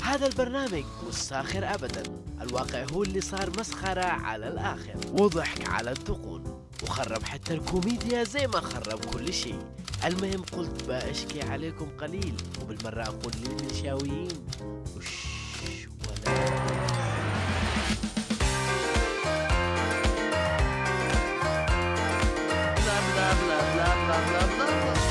هذا البرنامج مش ساخر أبدا، الواقع هو اللي صار مسخرة على الآخر وضحك على الدقون وخرب حتى الكوميديا زي ما خرب كل شيء. المهم قلت بأشكي عليكم قليل وبالمرة أقول للنشاويين وش ولا بلا بلا بلا بلا بلا بلا بلا.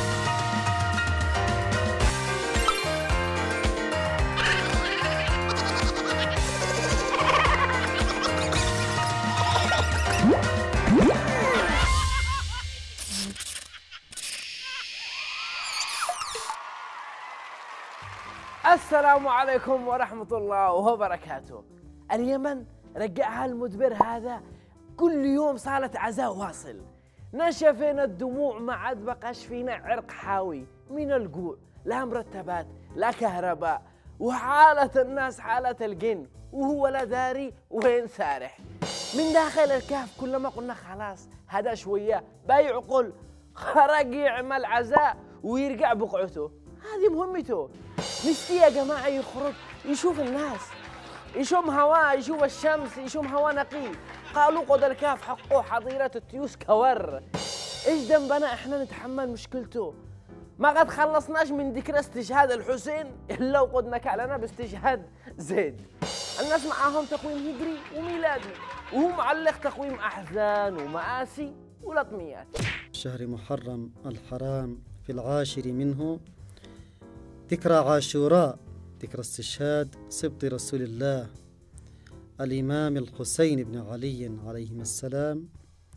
السلام عليكم ورحمة الله وبركاته. اليمن رجعها المدبر هذا كل يوم صارت عزاء واصل، نشفنا الدموع ما عاد بقاش فينا عرق حاوي من الجوع، لا مرتبات لا كهرباء، وحالة الناس حالة الجن وهو لا داري وين سارح. من داخل الكهف كلما قلنا خلاص هذا شوية بيعقل خرج يعمل عزاء ويرجع بقعته، هذه مهمته. نسي يا جماعة يخرج يشوف الناس، يشم هواء، يشوف الشمس، يشم هواء نقي. قالوا قد الكهف حقه حظيرة التيوس كور، ايش ذنبنا احنا نتحمل مشكلته؟ ما قد خلصناش من ذكرى استشهاد الحسين الا وقد نكعلنا باستشهاد زيد. الناس معاهم تقويم هجري وميلادي وهو معلق تقويم احزان ومآسي ولطميات. شهر محرم الحرام في العاشر منه ذكرى عاشوراء، ذكرى استشهاد سبط رسول الله الإمام الحسين بن علي عليهما السلام،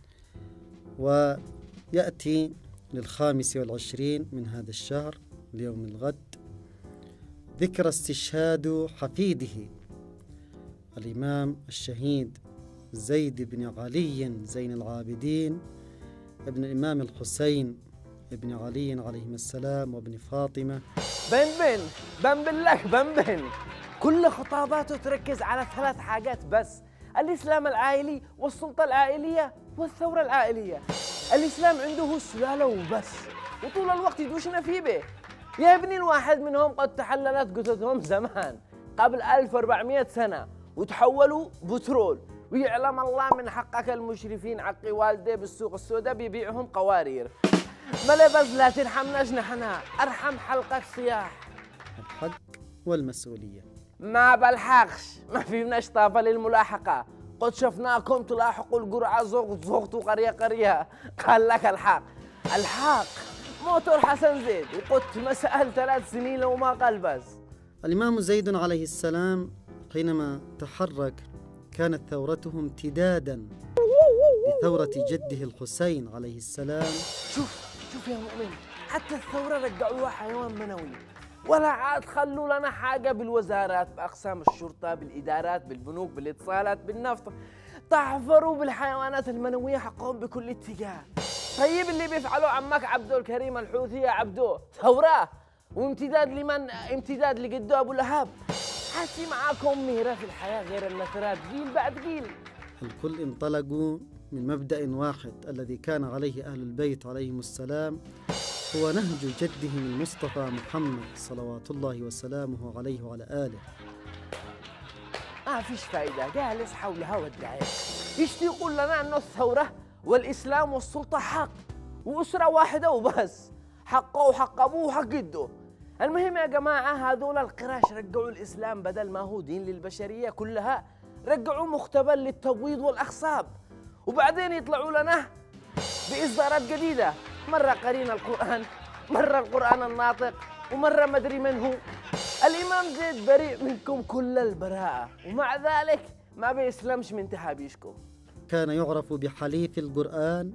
ويأتي لل25 من هذا الشهر اليوم الغد ذكرى استشهاد حفيده الإمام الشهيد زيد بن علي زين العابدين ابن الإمام الحسين ابن علي عليهما السلام وابن فاطمة. بن بالله بن كل خطاباته تركز على 3 حاجات بس: الإسلام العائلي والسلطة العائلية والثورة العائلية. الإسلام عنده السلالة وبس، وطول الوقت يدوشنا فيه به. يا ابني الواحد منهم قد تحللت جثثهم زمان قبل 1400 سنة وتحولوا بترول، ويعلم الله من حقك المشرفين عقي والدي بالسوق السوداء بيبيعهم قوارير. بلا بس لا ترحمناش نحنا، ارحم حلقك صياح. الحق والمسؤولية ما بلحقش، ما فيناش طافة للملاحقة، قد شفناكم تلاحقوا القرعة زغطوا قرية قال لك الحق موتور حسن زيد وقدت مسأل 3 سنين لو ما قال بس. الإمام زيد عليه السلام حينما تحرك كانت ثورته امتدادا لثورة جده الحسين عليه السلام. شوف يا مؤمن، حتى الثورة رجعوها حيوان منوي، ولا عاد خلوا لنا حاجة بالوزارات، بأقسام الشرطة، بالإدارات، بالبنوك، بالاتصالات، بالنفط. طعفروا بالحيوانات المنوية حقهم بكل اتجاه. طيب اللي بيفعلوا عمك عبدو الكريم الحوثي يا عبدو ثورة وامتداد لمن؟ امتداد لجدو أبو لهب. حاسي معاكم ميرة في الحياة غير النثرات جيل بعد جيل. الكل انطلقوا من مبدأ واحد الذي كان عليه أهل البيت عليهم السلام، هو نهج جدهم المصطفى محمد صلوات الله وسلامه عليه وعلى آله. ما فيش فايدة، جالس حولها والدعاية يشتي يقول لنا أنه الثورة والإسلام والسلطة حق وأسرة واحدة وبس، حقه وحق أبوه وحق جده. المهم يا جماعة هذول القراش رجعوا الإسلام بدل ما هو دين للبشرية كلها رجعوا مختبر للتبويض والأخصاب، وبعدين يطلعوا لنا بإصدارات جديدة، مرة قرين القرآن، مرة القرآن الناطق، ومرة مدري من هو. الإمام زيد بريء منكم كل البراءة، ومع ذلك ما بيسلمش من تحابيشكم. كان يعرف بحليف القرآن.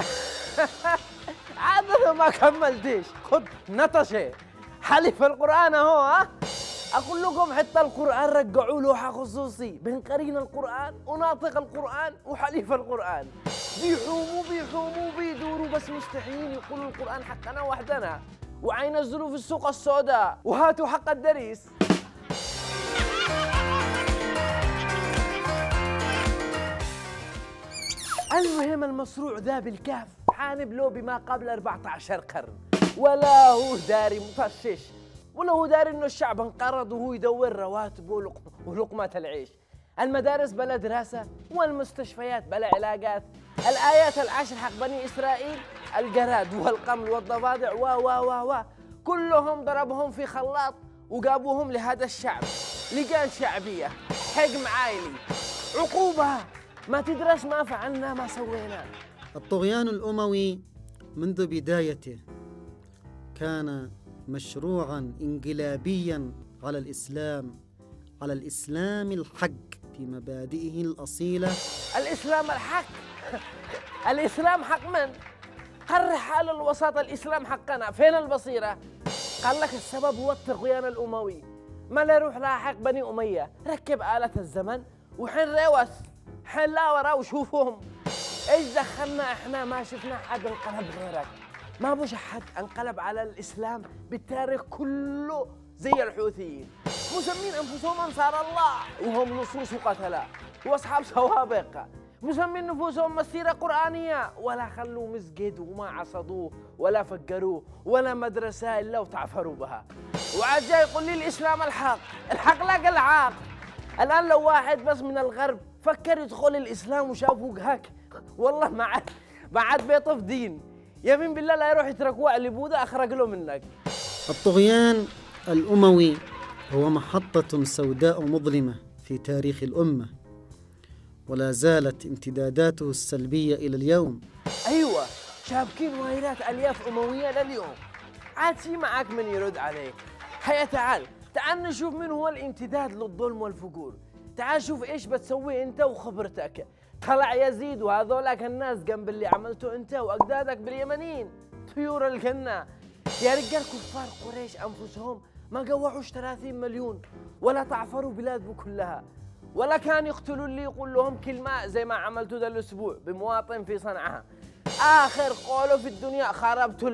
عادة ما كملتيش، خد نطشة حليف القرآن أهو. ها أقول لكم حتى القرآن رجعوا لوحة خصوصي بين قرين القرآن وناطق القرآن وحليف القرآن. بيحوموا بيدوروا بس مستحيل يقولوا القرآن حقنا وحدنا، وعينزلوا في السوق السوداء وهاتوا حق الدريس. المهم المصروع ذا بالكهف حانب له بما قبل 14 قرن، ولا هو داري مطشش ولا هو داري إنه الشعب انقرض وهو يدور رواتبه ولقمة العيش. المدارس بلا دراسة، والمستشفيات بلا علاجات. الآيات العشر حق بني إسرائيل، الجراد والقمل والضفادع و كلهم ضربهم في خلاط وجابوهم لهذا الشعب. لجان شعبية، حجم عائلي، عقوبة، ما تدرس ما فعلنا ما سوينا. الطغيان الأموي منذ بدايته كان مشروعا انقلابيا على الإسلام الحق في مبادئه الأصيلة. الإسلام الحق. الإسلام حق من؟ قرح حال الوساطة، الإسلام حقنا، فين البصيرة؟ قال لك السبب هو الطغيان الأموي. ما لا يروح لاحق بني أمية، ركب آلة الزمن وحين روس، حين لا ورا وشوفهم. ايش دخلنا احنا؟ ما شفنا حد انقلب غيرك، ما بوش حد انقلب على الإسلام بالتاريخ كله زي الحوثيين، مسمين أنفسهم أنصار الله وهم لصوص وقتلاء وأصحاب سوابق، مسمين نفوسهم مسيرة قرآنية، ولا خلوا مسجد وما عصدوه ولا فقروه ولا مدرسة إلا وتعفروا بها. وعاد جاي يقول لي الإسلام الحق لا العاق. الآن لو واحد بس من الغرب فكر يدخل الإسلام وشافوه هاك، والله ما عاد بيطف دين، يمين بالله لا يروح يتركوه على بوده أخرج له منك. الطغيان الأموي هو محطة سوداء مظلمة في تاريخ الأمة، ولا زالت امتداداته السلبية إلى اليوم. أيوة، شابكين وايرات ألياف أموية لليوم. عاد في معاك من يرد عليك. هيا تعال نشوف من هو الامتداد للظلم والفجور. تعال شوف إيش بتسوي أنت وخبرتك. طلع يزيد وهذولاك الناس جنب اللي عملته أنت وأجدادك باليمنيين، طيور الجنة. يا رجال كفار قريش أنفسهم ما قوعوش 30 مليون ولا تعفروا بلادهم كلها، ولا كان يقتلوا اللي يقول لهم كلمة زي ما عملتوا ذا الأسبوع بمواطن في صنعاء. آخر قولوا في الدنيا خربتوا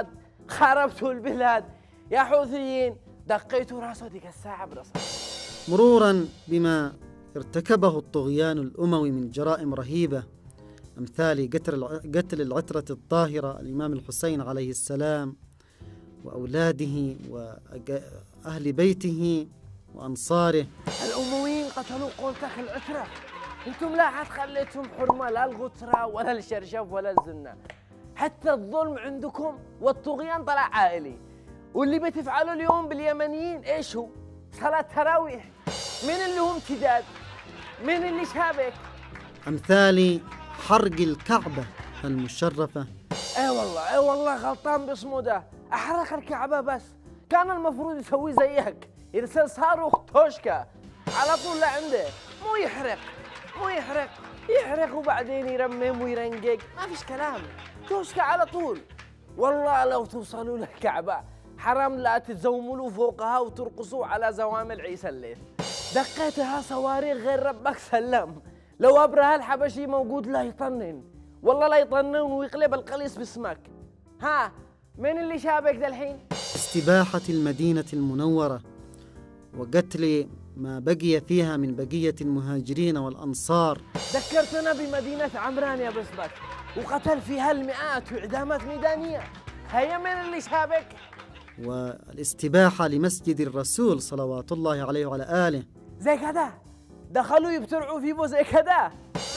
البلاد يا حوثيين، دقيتوا راسه ديك الساعة براسه. مرورا بما ارتكبه الطغيان الأموي من جرائم رهيبة، أمثال قتل العترة الطاهرة الإمام الحسين عليه السلام وأولاده وأهل بيته وأنصاره. الأمويين قتلوا قولتك العترة، انتم لا عاد خليتهم حرمة لا الغترة ولا الشرشف ولا الزنة. حتى الظلم عندكم والطغيان طلع عائلي. واللي بتفعلوا اليوم باليمنيين ايش هو؟ صلاة تراويح. من اللي هم امتداد؟ من اللي شابك؟ أمثال حرق الكعبة المشرفة. اي والله غلطان باسمه ده، احرق الكعبة بس، كان المفروض يسوي زيك، يرسل صاروخ توشكا على طول لعنده، مو يحرق وبعدين يرمم ويرنقق، ما فيش كلام، توشكا على طول. والله لو توصلوا للكعبة حرام لا تتزوملوا فوقها وترقصوا على زوامل عيسى الليث. دقيتها صواريخ غير ربك سلم. لو أبرهة الحبشي موجود لا يطنن، والله لا يطنن ويقلب القليص باسمك. ها من اللي شابك ذا الحين؟ استباحة المدينة المنورة وقتل ما بقي فيها من بقية المهاجرين والأنصار. ذكرتنا بمدينة عمران يا بسبك، وقتل فيها المئات وإعدامات ميدانية. هيا من اللي شابك؟ والاستباحة لمسجد الرسول صلوات الله عليه وعلى آله. زي كذا دخلوا يبترعوا في بو زي كذا.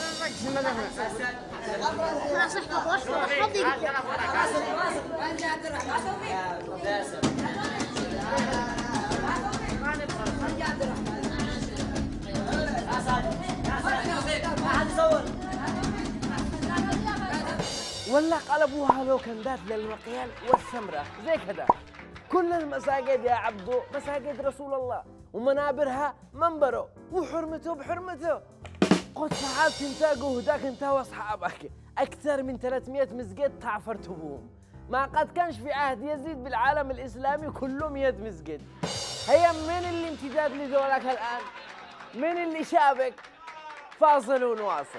ولا قلبوها لوكندات للمقيال والسمرة زي كذا. كل المساجد يا عبدو مساجد رسول الله، ومنابرها منبره وحرمته بحرمته. قد صحاب تنتاقوا هداك انت واصحابك اكثر من 300 مسجد تعفرتوا بهم. ما قد كانش في عهد يزيد بالعالم الاسلامي كله 100 مسجد. هيا من اللي امتداد لذولك الان؟ من اللي شابك؟ فاصل ونواصل.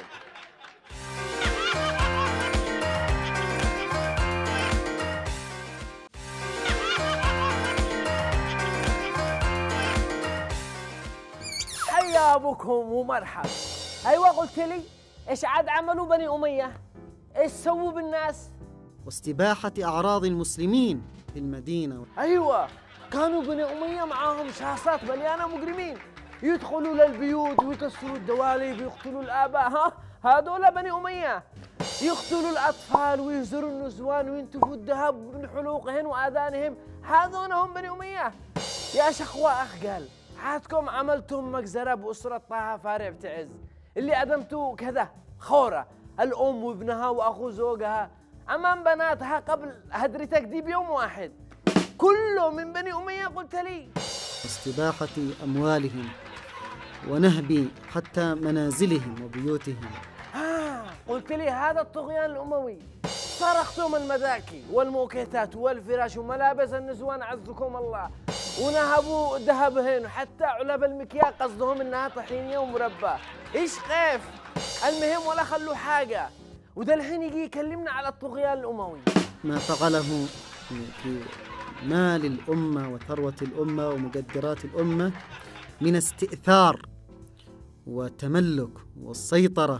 حيا بكم ومرحب. ايوه قلت لي ايش عاد عملوا بني اميه؟ ايش سووا بالناس؟ واستباحة أعراض المسلمين في المدينة. ايوه كانوا بني أمية معاهم شاصات مليانة مجرمين، يدخلوا للبيوت ويكسروا الدواليب ويقتلوا الآباء. هذول بني أمية. يقتلوا الأطفال ويهزروا النسوان وينتفوا الذهب من حلوقهم وآذانهم. هذول هم بني أمية. يا شخوة أخ قال حاتكم عملتم مجزرة بأسرة طه فارع بتعز اللي أدمتوا كذا خورة، الأم وابنها وأخو زوجها أمام بناتها قبل هدرتك دي بيوم واحد، كله من بني أمية قلت لي. واستباحة أموالهم ونهب حتى منازلهم وبيوتهم. قلت لي هذا الطغيان الأموي. سرقتم المذاكي والموكيتات والفراش وملابس النسوان عزكم الله، ونهبوا ذهبهن وحتى علب المكيال قصدهم انها طحينيه ومربى. ايش كيف؟ المهم ولا خلوا حاجه. وده الحين يجي يكلمنا على الطغيان الاموي. ما فعله في مال الأمة وثروة الأمة ومقدرات الأمة من استئثار وتملك والسيطرة.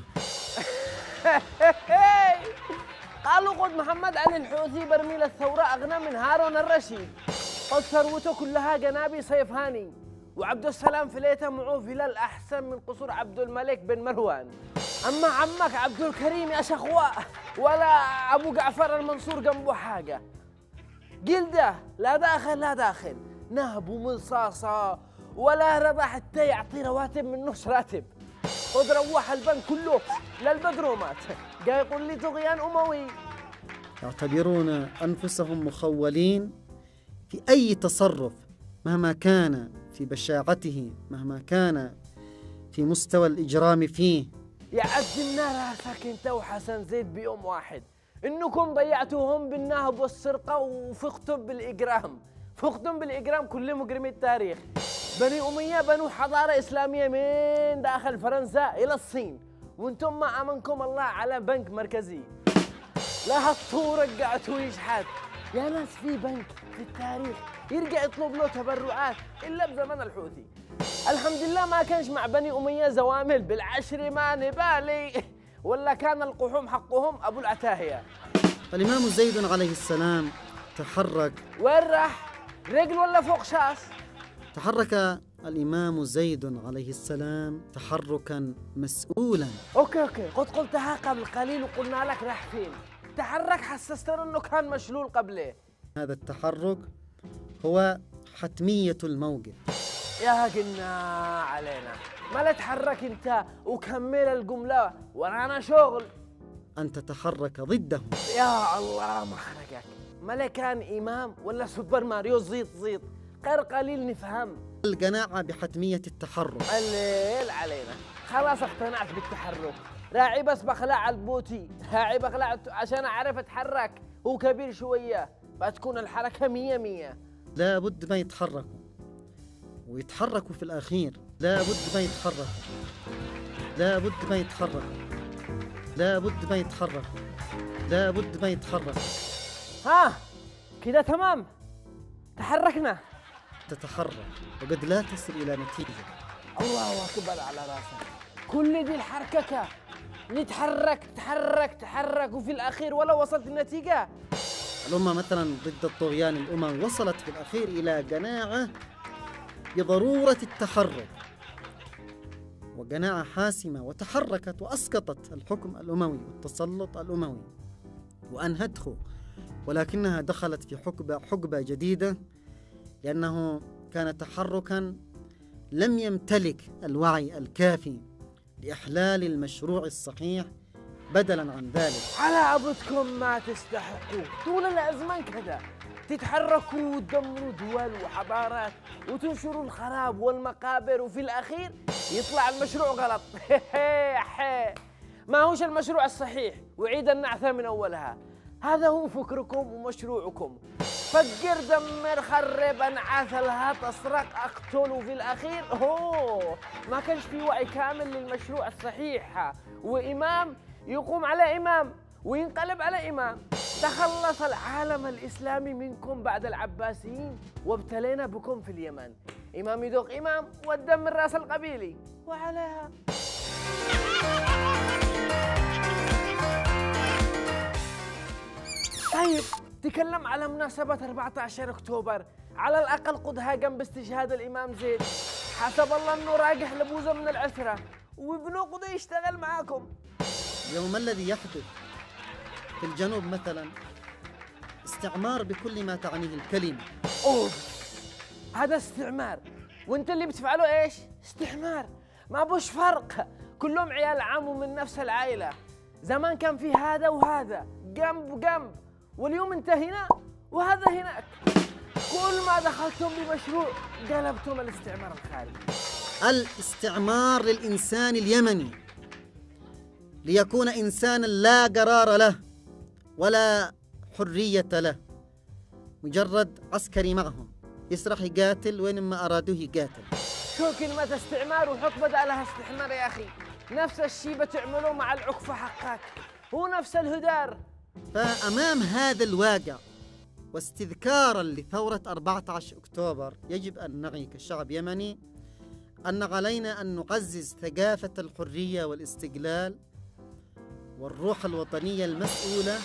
قالوا قد محمد عن الحوثي برميل الثورة أغنى من هارون الرشيد، قد ثروته كلها جنابي سيفهاني، وعبد السلام فليته معه فلال أحسن من قصور عبد الملك بن مروان. أما عمك عبد الكريم يا شخواء ولا أبو جعفر المنصور جنبه حاجة، جلده لا داخل لا داخل، نهب ومصاصة ولا رضى حتى يعطي رواتب من نص راتب. خذ روح البنك كله للبدرومات. جاي يقول لي طغيان أموي. يعتبرون أنفسهم مخولين في أي تصرف مهما كان في بشاعته، مهما كان في مستوى الإجرام فيه. يعدمنا راسك انت وحسن زيد بيوم واحد انكم ضيعتوهم بالنهب والسرقة وفقتم بالإجرام. فقتم بالإجرام كل مجرمي التاريخ. بني أمية بنوا حضارة إسلامية من داخل فرنسا إلى الصين، وانتم ما أمنكم الله على بنك مركزي. لا هالطور رجعتوا يشحت. يا ناس في بنك في التاريخ يرجع يطلب له تبرعات إلا بزمن الحوثي. الحمد لله ما كانش مع بني أمية زوامل بالعشر ما نبالي، ولا كان القحوم حقهم أبو العتاهية. الإمام زيد عليه السلام تحرك. وين راح؟ رجل ولا فوق شاس؟ تحرك الإمام زيد عليه السلام تحركا مسؤولا. اوكي قد قلتها قبل قليل وقلنا لك راح فين. تحرك حسستنا انه كان مشلول قبله. هذا التحرك هو حتمية الموقف. يا قلنا علينا ما لا تحرك انت وكمل الجملة ورانا شغل. أن تتحرك ضدهم. يا الله مخرجك. ما كان إمام ولا سوبر ماريو زيط غير قليل نفهم. القناعة بحتمية التحرك. الليل علينا خلاص اقتنعت بالتحرك. راعي بس بخلع البوتي، راعي بخلع عشان أعرف أتحرك. هو كبير شوية بتكون الحركة 100. لا بد ما يتحركوا ويتحركوا في الأخير. لا بد ما يتحركوا، لا بد ما يتحركوا، لا بد ما يتحركوا، لا بد ما يتحركوا. ها كده تمام تحركنا. تتحرك وقد لا تصل إلى نتيجة. الله أكبر على راسك. كل دي الحركة نتحرك وفي الأخير ولا وصلت النتيجة. الأمة مثلا ضد الطغيان الأمم وصلت في الأخير إلى قناعة بضرورة التحرك، وقناعة حاسمة، وتحركت وأسقطت الحكم الأموي والتسلط الأموي وأنهته، ولكنها دخلت في حقبة جديدة لأنه كان تحركا لم يمتلك الوعي الكافي لإحلال المشروع الصحيح. بدلا عن ذلك على عبدكم ما تستحقوا طول الأزمان كذا تتحركوا وتدمروا دول وحضارات وتنشروا الخراب والمقابر، وفي الأخير يطلع المشروع غلط. ما هوش المشروع الصحيح وعيد النعثة من أولها. هذا هو فكركم ومشروعكم. فكر دمر خرب انعاث الهات اسرق اقتل، وفي الاخير ما كانش في وعي كامل للمشروع الصحيح، وامام يقوم على امام وينقلب على امام. تخلص العالم الاسلامي منكم بعد العباسيين وابتلينا بكم في اليمن. امام يدوق امام والدم الراس القبيلي وعليها. طيب تكلم على مناسبة 14 أكتوبر على الأقل قدها جنب استشهاد الإمام زيد. حسب الله إنه راجح لبوزة من العسرة وابنه قد يشتغل معاكم. اليوم الذي يحدث في الجنوب مثلا استعمار بكل ما تعنيه الكلمة. أوف، هذا استعمار، وانت اللي بتفعله ايش؟ استحمار. ما بوش فرق، كلهم عيال عم ومن نفس العائلة. زمان كان في هذا وهذا جنب وجنب، واليوم انت هنا وهذا هناك. كل ما دخلتم بمشروع قلبتم الاستعمار الخارجي. الاستعمار للإنسان اليمني ليكون إنسانا لا قرار له ولا حرية له، مجرد عسكري معهم يسرح يقاتل وين ما أرادوه يقاتل. شو كلمة استعمار وحط بدأ لها استحمار يا أخي؟ نفس الشيء بتعملوه مع العكفة حقك، هو نفس الهدار. فأمام هذا الواقع واستذكارا لثورة 14 أكتوبر يجب أن نعي كشعب يمني أن علينا أن نعزز ثقافة الحرية والاستقلال والروح الوطنية المسؤولة.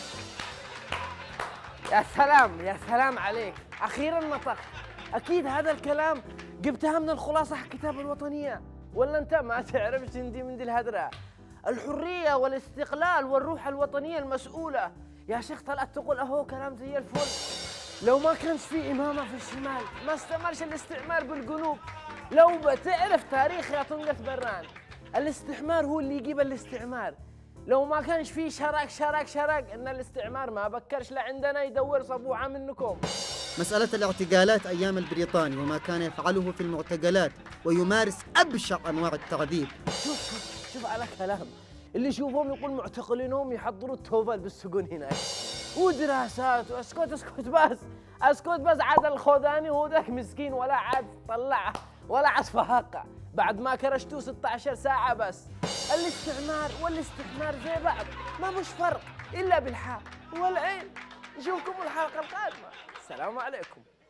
يا سلام يا سلام عليك، أخيراً نطقت. أكيد هذا الكلام جبتها من الخلاصة حق كتاب الوطنية، ولا أنت ما تعرفش تندي من دي الهدرة؟ الحرية والاستقلال والروح الوطنية المسؤولة. يا شيخ طلعت تقول أهو كلام زي الفل. لو ما كانش في إمامة في الشمال ما استمرش الاستعمار بالجنوب. لو بتعرف تاريخ يا طنقة بران، الاستعمار هو اللي يجيب الاستعمار. لو ما كانش فيه شرق ان الاستعمار ما بكرش لعندنا يدور صبوعه منكم. مسألة الاعتقالات أيام البريطاني وما كان يفعله في المعتقلات ويمارس أبشع أنواع التعذيب. شوف على كلام اللي يشوفهم يقول معتقلينهم يحضروا التوفل بالسجون هناك ودراسات. اسكت بس عاد الخوذاني هو ذاك مسكين ولا عاد طلع ولا عاد فهقة بعد ما كرشتوه 16 ساعة بس. الاستعمار والاستحمار زي بعض، ما مش فرق إلا بالحق والعين. نشوفكم الحلقة القادمة، السلام عليكم.